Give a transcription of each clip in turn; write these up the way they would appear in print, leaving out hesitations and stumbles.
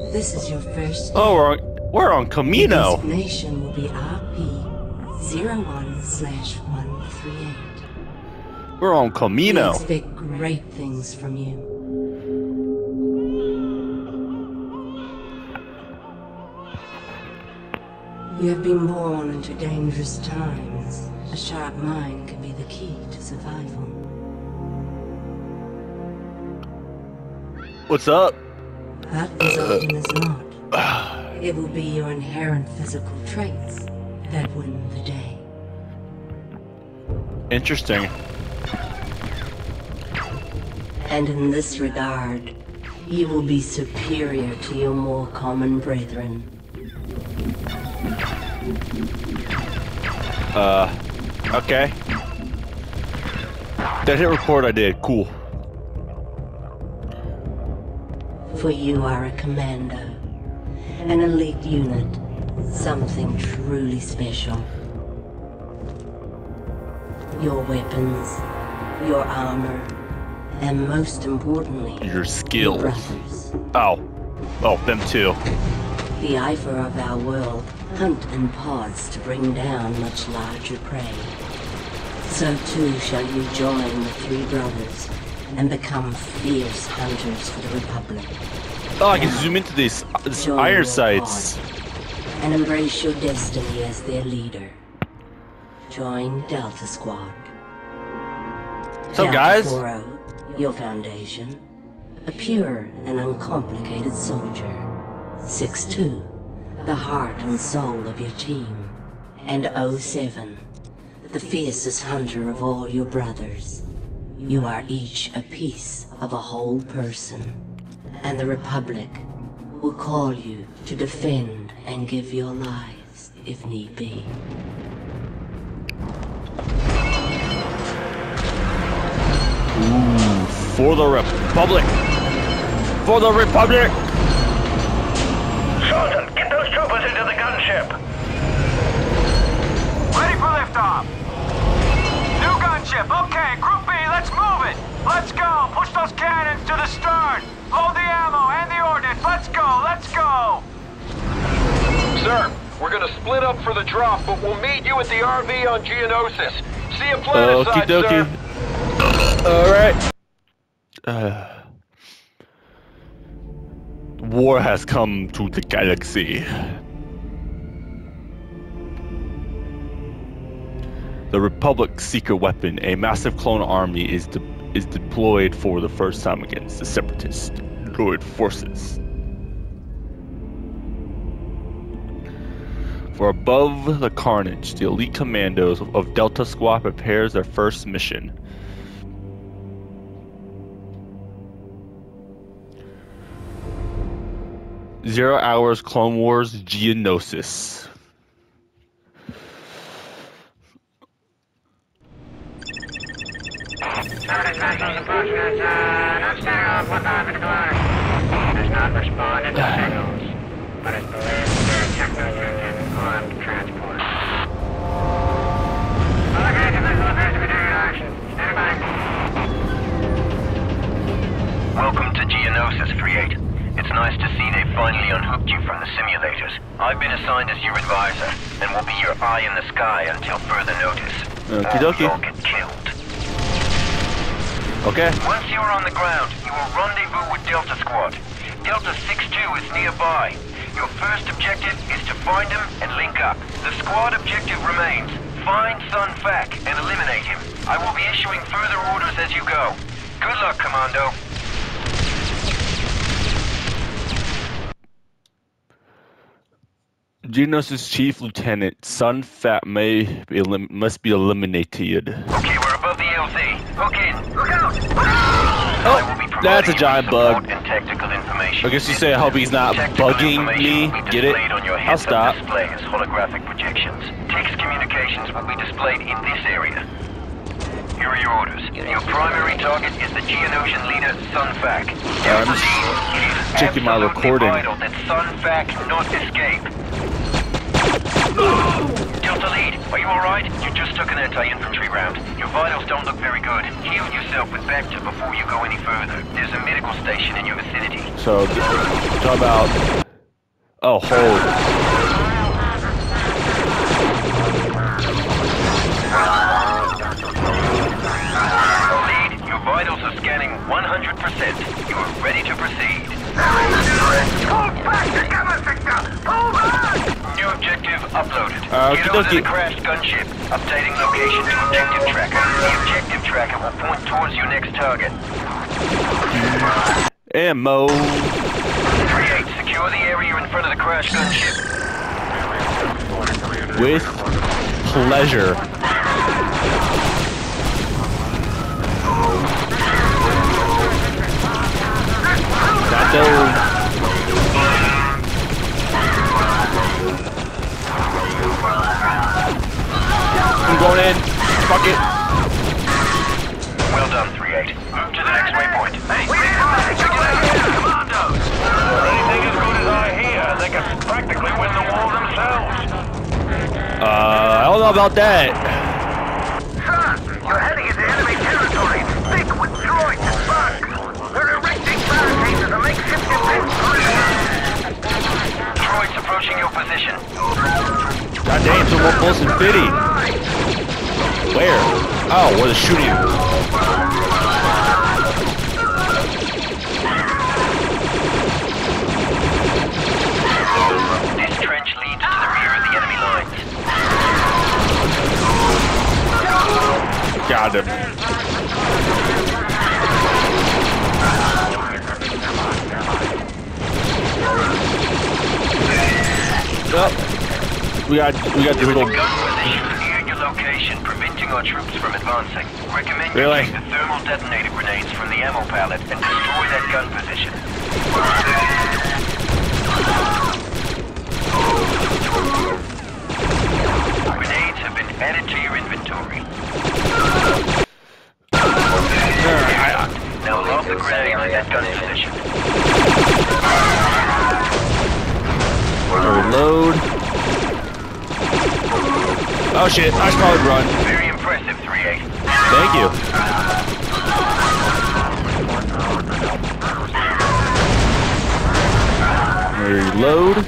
This is your first. Oh, we're on Camino. The designation will be RP-01/138. We're on Camino. We expect great things from you. You have been born into dangerous times. A sharp mind can be the key to survival. What's up? But as often as not, it will be your inherent physical traits that win the day. Interesting. And in this regard, you will be superior to your more common brethren. Okay. That hit record I did. Cool. For you are a commando, an elite unit, something truly special. Your weapons, your armor, and most importantly, Your skills. your brothers. Oh, them too. The Ifer of our world hunt in pods to bring down much larger prey. So too shall you join the three brothers and become fierce hunters for the Republic. Oh, I can zoom into this Join iron your sights. pod and embrace your destiny as their leader. Join Delta Squad. What's up, Delta guys? 40, your foundation. A pure and uncomplicated soldier. 6-2, the heart and soul of your team. And 07, the fiercest hunter of all your brothers. You are each a piece of a whole person. And the Republic will call you to defend and give your lives if need be. Ooh, for the Republic! For the Republic! Sergeant, get those troopers into the gunship. Ready for liftoff. New gunship. Okay, Group B, let's move it. Let's go. Push those cannons to the stern. Load the ammo and the ordnance. Let's go. Let's go. Sir, we're gonna split up for the drop, but we'll meet you at the RV on Geonosis. See you planet Okie side, sir. dokie. Alright. War has come to the galaxy. The Republic's secret weapon, a massive clone army, is deployed for the first time against the separatist droid forces. For above the carnage, the elite commandos of Delta Squad prepares their first mission. Zero Hours Clone Wars Geonosis. Has not responded to signals, but is believed to be a techno-union armed transport. Welcome to Geonosis, 38. It's nice to see they finally unhooked you from the simulators. I've been assigned as your advisor, and will be your eye in the sky until further notice. Okie Or dokie. you'll get killed. Okay. Once you are on the ground, you will rendezvous with Delta Squad. Delta 6-2 is nearby. Your first objective is to find him and link up. The squad objective remains. Find Sun Fac and eliminate him. I will be issuing further orders as you go. Good luck, Commando. Geonosis Chief Lieutenant Sun Fat must be eliminated. Okay, we're above the LZ. Okay, look out! Oh, that's a giant bug. And tactical information. I guess you say I hope he's not Tactical bugging information me. will be Get it? displayed on your I'll heads-up stop. display as holographic projections. Text communications will be displayed in this area. Here are your orders. Your primary target is the Geonosian leader, Sun Fac. I'm just checking my recording. Vital that Sun Fac not escape. Delta Delta Lead, are you alright? You just took an anti-infantry round. Your vitals don't look very good. Heal yourself with Bacta before you go any further. There's a medical station in your vicinity. So, talk about... Oh, hold. Lead, your vitals are scanning 100%. You are ready to proceed. Pull back together, Victor! Pull back! New objective uploaded. Get okie over to the dokie. crashed gunship. Updating location to objective tracker. The objective tracker will point towards your next target. Ammo. 3-8, secure the area in front of the crashed gunship. With pleasure. Got those. I'm going in. Fuck it. Well done, 3-8. Move to the next waypoint. Hey, commandos! Anything as good as I hear, they can practically win the war themselves. I don't know about that. Son, you're heading into enemy territory, thick with droids and bugs. We're erecting barricades as a makeshift defense line. Droids approaching your position. God damn, some more close and fitty. Where? Oh, where the shooting? This trench leads to the rear of the enemy lines. Got him. Oh, we got the little. Gun position near your location, preventing our troops from advancing. Recommend you Really? take the thermal detonator grenades from the ammo pallet and destroy that gun position. Grenades have been added to your inventory. Now lob the grenade in that gun position. Reload. Oh shit, I should probably run. Very impressive, 3-8. Thank you. Reload.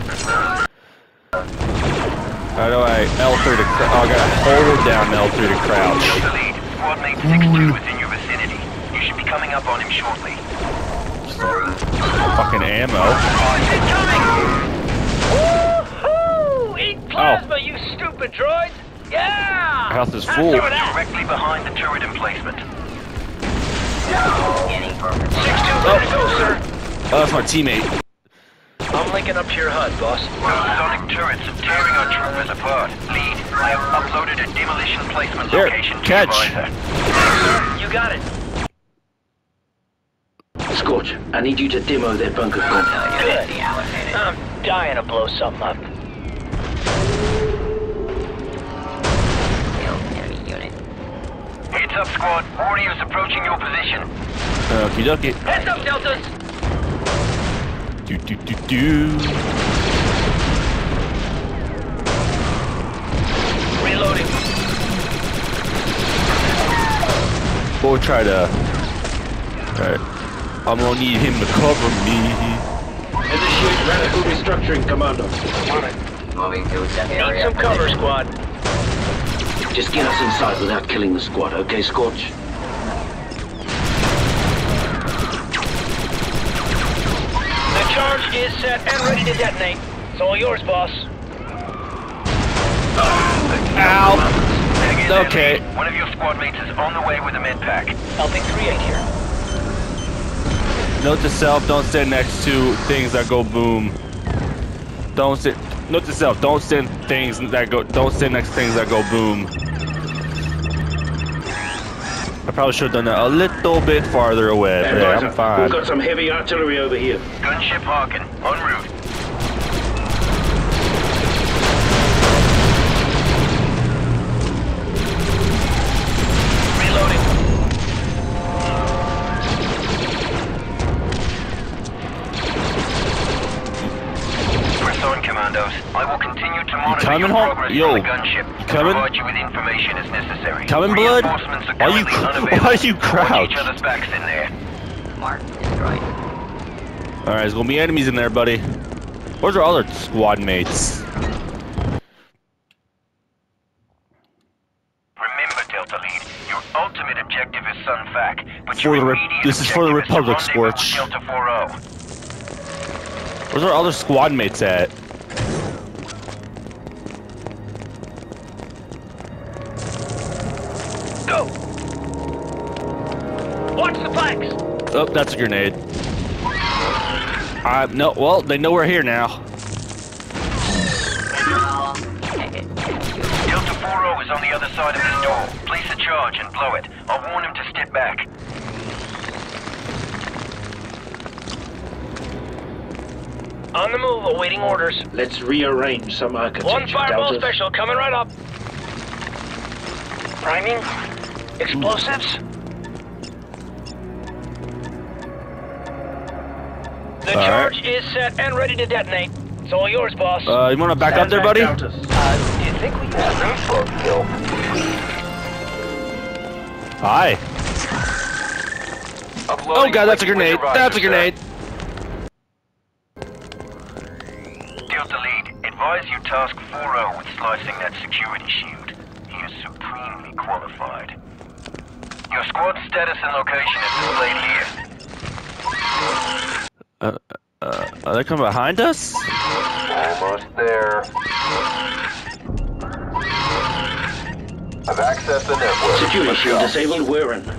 How do I L3 to crouch? Oh, I gotta hold down L3 to crouch. Delta Lead, squad mate 6-2 is in your vicinity. You should be coming up on him shortly. Fucking ammo. Woohoo! Eat plasma, you stupid droid! Yeah! House is Have full. some of that. Directly behind the turret emplacement. 6-2, ready to go, sir. Oh, that's my teammate. I'm linking up to your HUD, boss. Those sonic turrets are tearing our troopers apart. Lead, I have uploaded a demolition placement There, location to catch. your visor. You got it. Scorch, I need you to demo their bunker complex. Good. I'm dying to blow something up. Heads up, squad. Warriors approaching your position. Okie dokie. Heads up, Deltas! Do. Reloading. We'll try to. Alright. I'm gonna need him to cover me. Initiate radical restructuring, Commando. Need some cover, squad. Just get us inside without killing the squad, okay, Scorch? The charge is set and ready to detonate. It's all yours, boss. Ow! Hang in there, Okay. Lead. One of your squad mates is on the way with a med pack. Helping 3-8 here. Note to self: don't stand next to things that go boom. Don't sit. Note to self: don't stand things that go. Don't stand next to things that go boom. I probably should have done that a little bit farther away, but yeah, I'm fine. We've got some heavy artillery over here. Gunship Harkin, en route. Reloading. Press on, Commander. commandos. I will continue to monitor coming your home? progress Yo, on the gunship you and coming? provide you with information as necessary. Coming, blood? Reinforcements are Why you currently unavailable. why you Watch crouch? each other's backs in there. Mark is right. All right, there's gonna be enemies in there, buddy. Where's our other squad mates? Remember, Delta Lead, your ultimate objective is Sun Fac, but For your the immediate this is for the objective Republic, is to rendezvous Scorch. with Delta 4-0. Where's our other squad mates at? Go! Watch the flanks! Oh, that's a grenade. No, well, they know we're here now. Delta 4-0 is on the other side of this door. Place a charge and blow it. I'll warn him to step back. On the move, awaiting orders. Let's rearrange some architecture, One fireball Delta. special coming right up. Priming. Explosives. The charge is set and ready to detonate. It's all yours, boss. You wanna back up there, buddy? Do you think we can reload kill? Hi. Oh god, that's a grenade. That's a grenade. Delta Lead, advise you task 4-0 with slicing that security shield. He is supremely qualified. Your squad status and location is displayed here. Are they coming behind us? Almost there. I've accessed the network. Security shield disabled, we're in.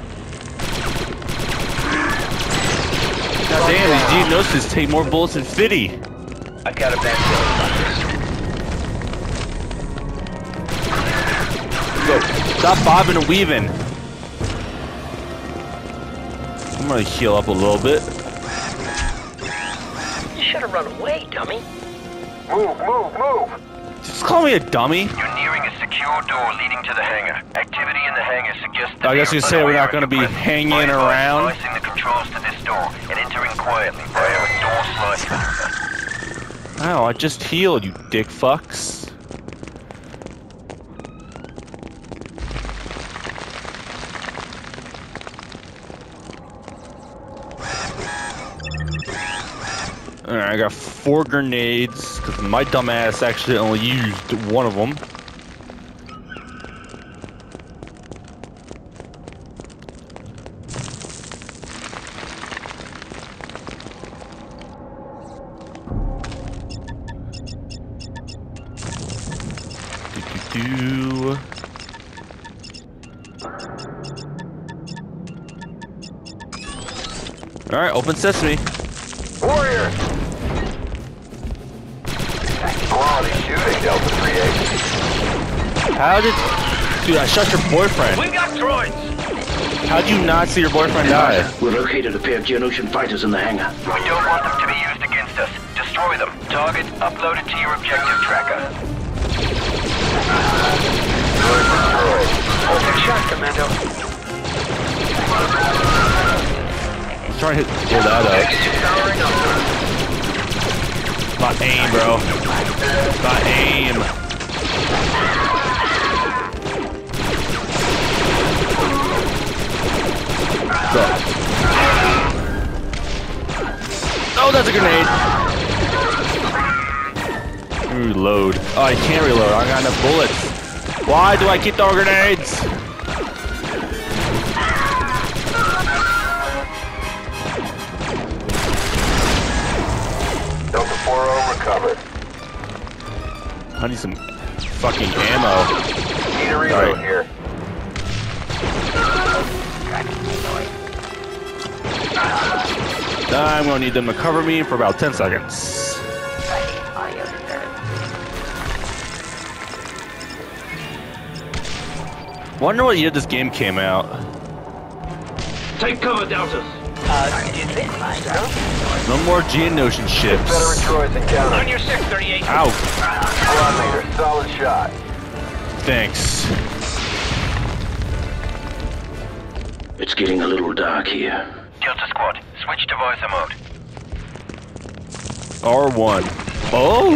God damn, these diagnosis take more bullets than 50. I got a bad Go. Stop bobbing and weaving. I'm gonna heal up a little bit. You should have run away, dummy. Move! Just call me a dummy. You're nearing a secure door leading to the hangar. Activity in the hangar suggests that I guess they you are say we're not unaware gonna of be your presence. hanging I advise around. slicing the controls to this door and entering quietly via a door slice maneuver. Ow, I just healed, you dick fucks. Alright, I got 4 grenades, because my dumbass actually only used one of them. Alright, open sesame. Warrior! Quality shooting, Delta 3-8. How did... Dude, I shot your boyfriend. We got droids! How'd you not see your boyfriend die? We located a pair of Geonosian fighters in the hangar. We don't want them to be used against us. Destroy them. Target uploaded to your objective tracker. Good shot, Commando. I'm trying to pull that up. Powering up. My aim, bro. My aim. Go. Oh, that's a grenade. Reload. Oh, I can't reload. I got enough bullets. Why do I keep throwing grenades? Delta 4-0 recovered. I need some fucking ammo. Need a reload Sorry. here. I'm gonna need them to cover me for about 10 seconds. Wonder what year this game came out. Take cover, Deltas. Did you think so? No more Geonosian ships. Confederate droids encountered. On your 638. Ow. Squad leader, solid shot. Thanks. It's getting a little dark here. Delta Squad, switch to visor mode. R1. Oh!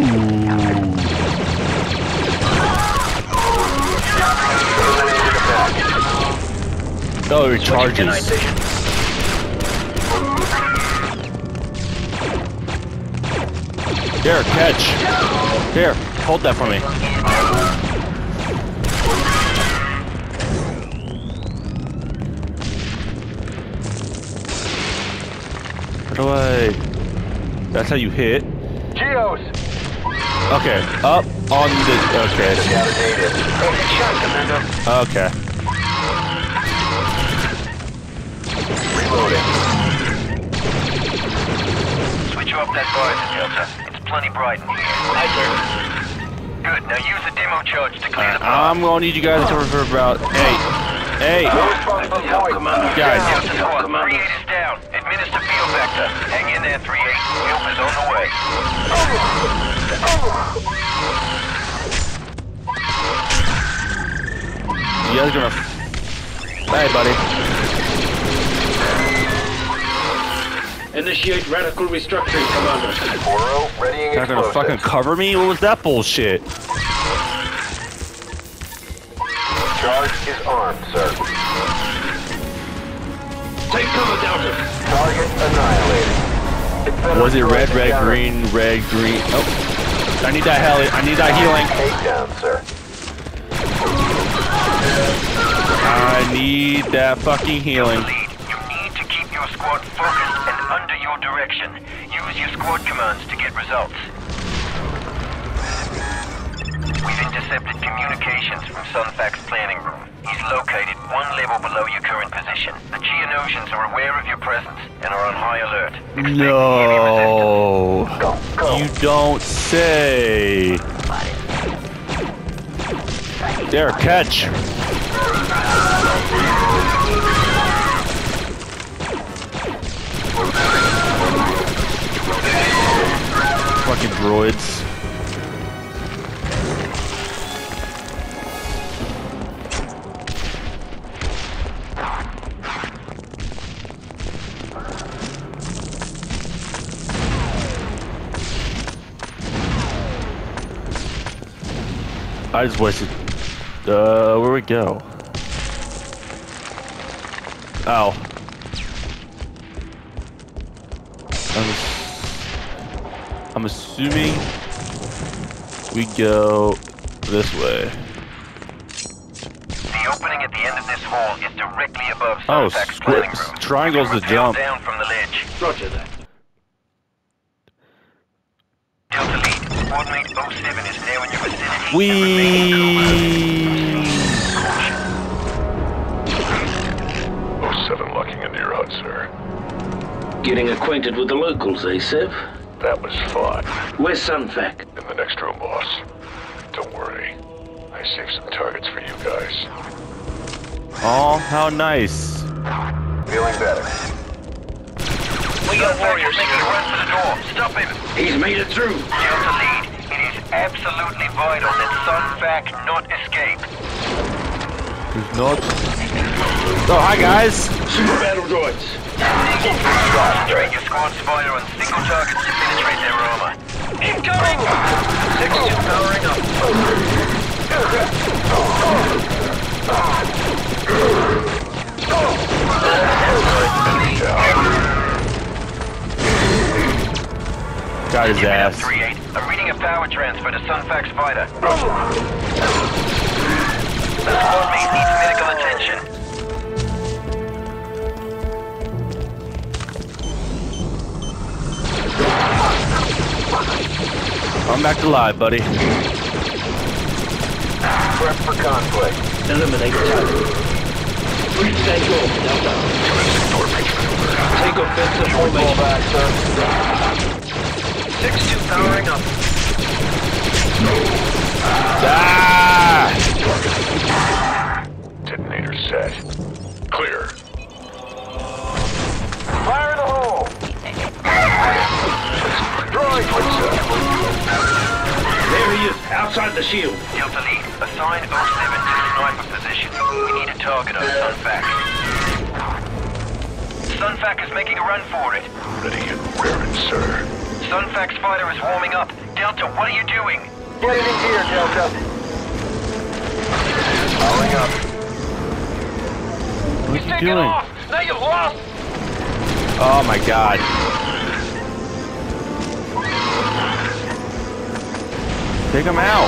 Oh, it charges. Here, catch. Here, hold that for me. How do I... That's how you hit. Geos! Okay, up on the... Okay. Okay. Reloading. Switch off that visor, Delta. It's plenty bright in here. Aye, sir. Good, now use the demo charge to clear the path. I'm gonna need you guys to cover for about... Hey! Guys. Delta Squad, 3-8 is down. Administer field vector. Hang in there, 3-8. Help is on the way. You guys gonna... Hey, buddy. Initiate radical restructuring, Commander. 4-0, readying You're not gonna fucking cover me? What was that bullshit? Charge is armed, sir. Take cover, Delta. Target annihilated. Was it red, green? Oh. I need that heli. I need that healing. Take down, sir. I need that fucking healing. Lead. You need to keep your squad focused and under your direction. Use your squad commands to get results. We've intercepted communications from Sunfac's planning room. He's located one level below your current position. The Geonosians are aware of your presence and are on high alert. Expect No. Go. You don't say. There, catch. Fucking droids. I just wasted. Where we go? Ow. I'm assuming we go this way. The opening at the end of this hall is directly above Oh, Sunfac's planning room. triangle's the Rappel jump. down from the ledge. Roger that. Delta Lead, squad mate 07 is now in your vicinity. Wee. 07 locking into your HUD, sir. Getting acquainted with the locals, eh, Sev? That was fun. Where's Sunfac? In the next room, boss. Don't worry. I saved some targets for you guys. Oh, how nice. Feeling better. We got warriors making a run for the door. Stop him. He's made it through. Delta Lead, it is absolutely vital that Sunfac not escape. Who's not? Oh, hi guys. Super battle droids. Concentrate your squad's fighter on single targets to penetrate their armor. Incoming! 6-2 powering up. Got his ass. 3-8. I'm reading a power transfer to Sunfac's fighter. The squad mate needs medical attention. I'm back alive, buddy. Prep for conflict. Eliminate target. Breach that door, Delta. Take offensive formation. Back, sir. 6-2 powering up. Ah! Detonator set. Clear. Fire in the hole! Droid! There he is, outside the shield. Delta Lead, assign 07 to sniper position. We need a target on Sunfac. Sunfac is making a run for it. Ready and raring, sir. Sunfac's fighter is warming up. Delta, what are you doing? Get it in gear, Delta. Powering up. What's he doing? Off. Now you've lost. Oh my god. Take him out.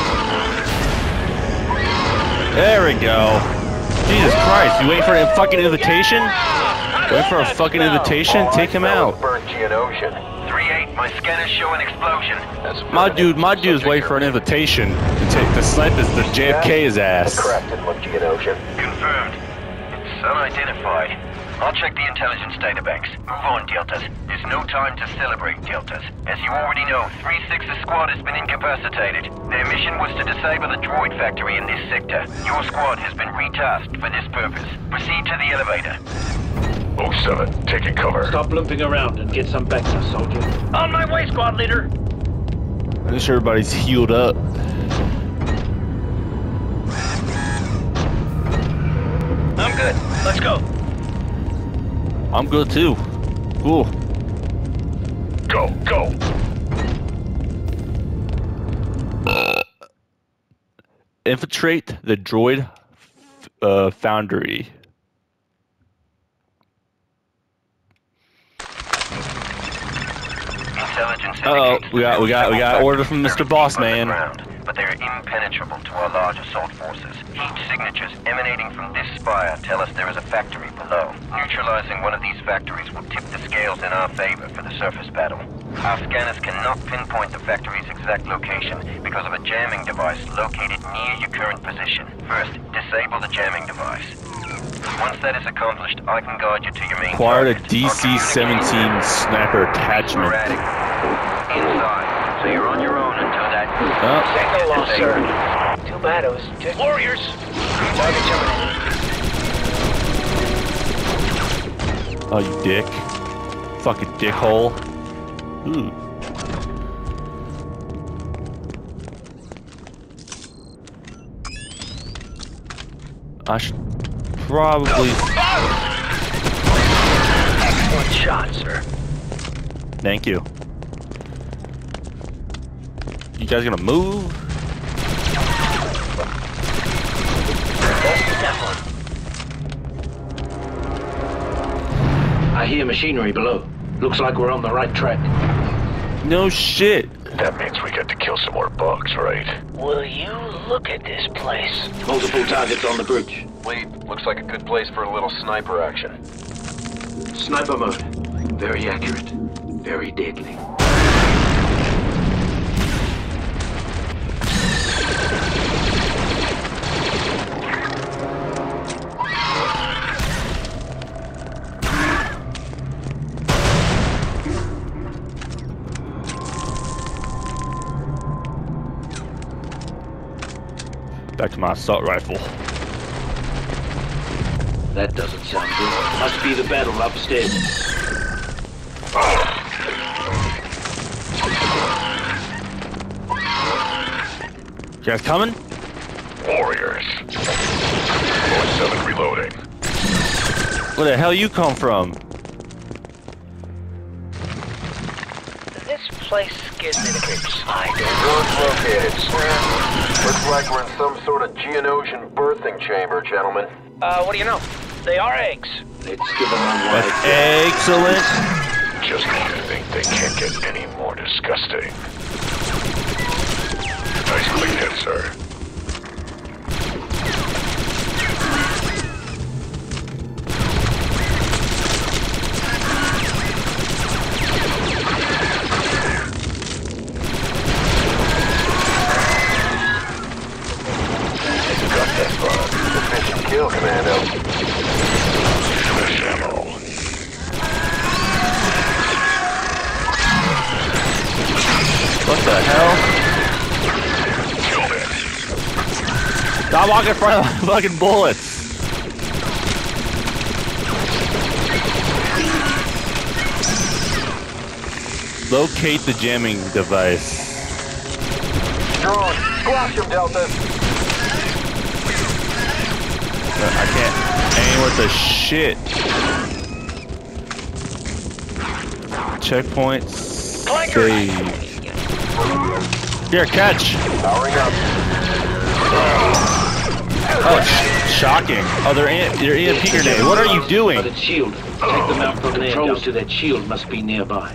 There we go. Jesus Christ, you waiting for a fucking invitation? Wait for a fucking invitation? Take him out. Burnt Geonosian. 3-8, my scanners show an explosion. My dude's waiting for an invitation to snipe the JFK his ass. Crafted one Geonosian. Confirmed. It's unidentified. I'll check the intelligence databanks. Move on, Deltas. There's no time to celebrate, Deltas. As you already know, 3-6's squad has been incapacitated. Their mission was to disable the droid factory in this sector. Your squad has been retasked for this purpose. Proceed to the elevator. 07, taking cover. Stop limping around and get some backup, soldier. On my way, squad leader. Make sure everybody's healed up. I'm good. Let's go. I'm good too. Cool. Go, go. Infiltrate the droid foundry. Intelligence We got order from Mr. Boss Man. But they're impenetrable to our large assault forces. Heat signatures emanating from this spire tell us there is a factory below. Neutralizing one of these factories will tip the scales in our favor for the surface battle. Our scanners cannot pinpoint the factory's exact location because of a jamming device located near your current position. First, disable the jamming device. Once that is accomplished, I can guide you to your main Acquired a target. DC-17 sniper attachment. Sporadic. Inside, so you're on your own until that... Take no loss, sir. Too bad it was just... Warriors! Target terminated. Oh, you dick. Fucking dickhole. Ooh. I should probably... Excellent shot, sir. Thank you. You guys gonna move? I hear machinery below. Looks like we're on the right track. No shit. That means we get to kill some more bugs, right? Will you look at this place? Multiple targets on the bridge. Lead, looks like a good place for a little sniper action. Sniper mode. Very accurate. Very deadly. Back to my assault rifle. That doesn't sound good. Must be the battle upstairs. You guys coming? Warriors. 07 reloading. Where the hell you come from? This place gives me the creeps. Drones located. Looks like we're in some sort of Geonosian birthing chamber, gentlemen. What do you know? They are eggs. Let's give them one That's wide. excellent. Just when you think they can't get any more disgusting. Nice clean hit, sir. Got that far. Sufficient kill, Commando. Fresh ammo. What the hell? Killed it. Stop walking in front of my fucking bullets. Locate the jamming device. Drone, squash him, Delta. I can't aim with the shit. Checkpoints. Save. Here, catch. Powering up. Oh, shocking. Oh, they're EMP grenade. What are you doing? That shield. Take them out from there. Controls to that shield must be nearby.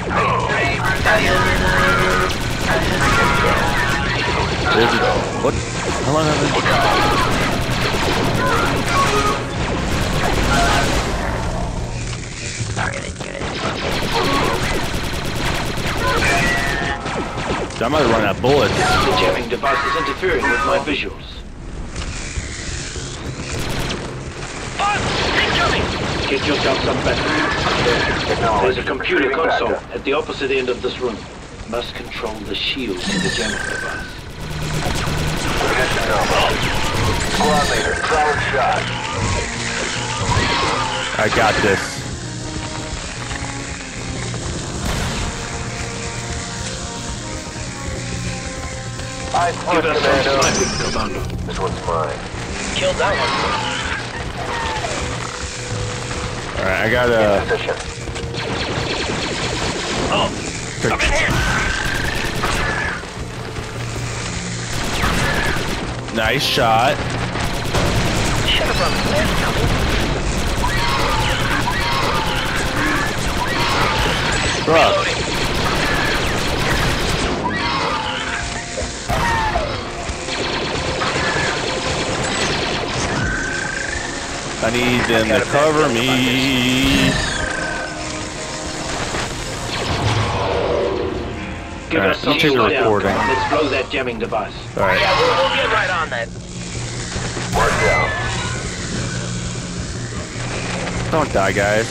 What? How long have I I might run out of bullets. The jamming device is interfering with my visuals. Get yourself some better. There's a computer console at the opposite end of this room. Must control the shield to the jamming device. Squad leader, solid shot. I got this. I Give us some commando. sniping, Commando. This one's mine. Killed that one. Alright, I got Position. Oh, come in here. nice shot. Should have run fast, Bruh. Reloading. I need them to cover me. Give Alright, us some I'll take the shield down. recording. Let's blow that jamming device. Alright. Yeah, we'll get right on that. Mark down. Don't die, guys.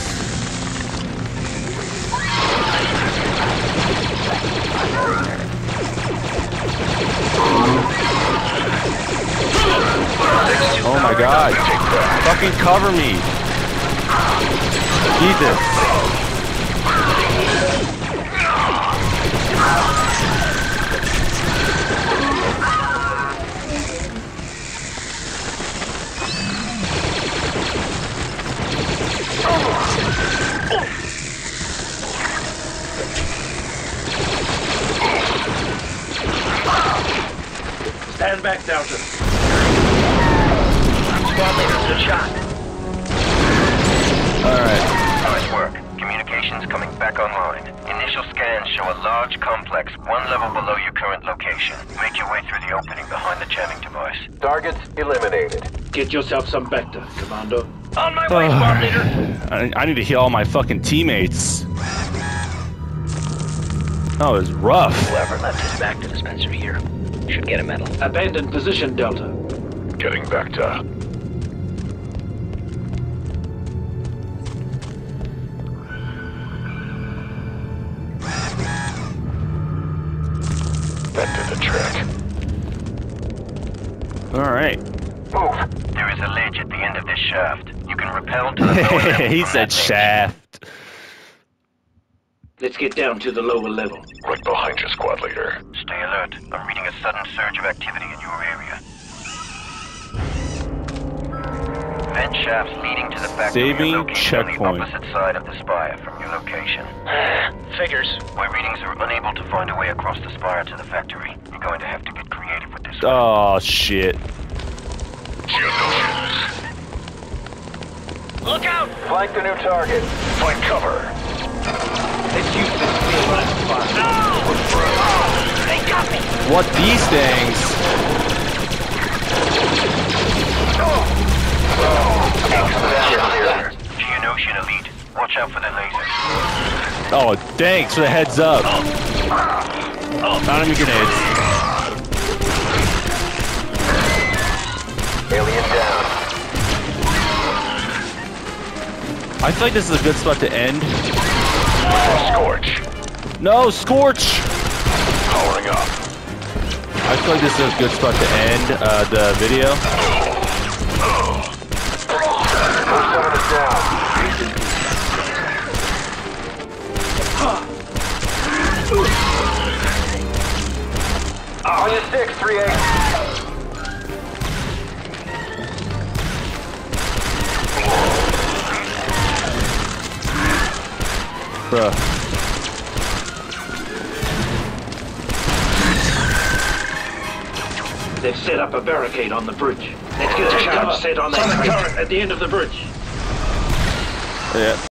Oh my god. Fucking cover me. Eat this. Stand back, Delta. Squad leader, good shot. Alright. Nice work. Communications coming back online. Initial scans show a large complex one level below your current location. Make your way through the opening behind the jamming device. Targets eliminated. Get yourself some Vector, Commando. On my way, squad leader. I need to heal all my fucking teammates. Oh, it's rough. Whoever left his back to dispenser here should get a medal. Abandon position, Delta. Getting back to. That did the trick. Alright. Move. There is a ledge at the end of this shaft. You can rappel to the lower level. He from said that ledge. shaft. Let's get down to the lower level. Right behind you, squad leader. Stay alert. I'm reading a sudden surge of activity in your area. Vent shafts leading to the factory Saving are located checkpoint. on the opposite side of the spire from your location. Figures. My readings are unable to find a way across the spire to the factory. You're going to have to get creative with this. Oh, shit. Geonotions. Look out! Flank the new target. Find cover. Let's use this field last spot. They got me! What, these things? Geonosian elite. Watch out for the lasers. Oh, thanks for the heads up. Enemy grenades. Alien down. I feel like this is a good spot to end. Scorch. No, Scorch! Powering up. I feel like this is a good spot to end the video. Most of us down. On your 6, 3-8. Bruh. They've set up a barricade on the bridge. Let's get a charge set on that turret at the end of the bridge. Yeah.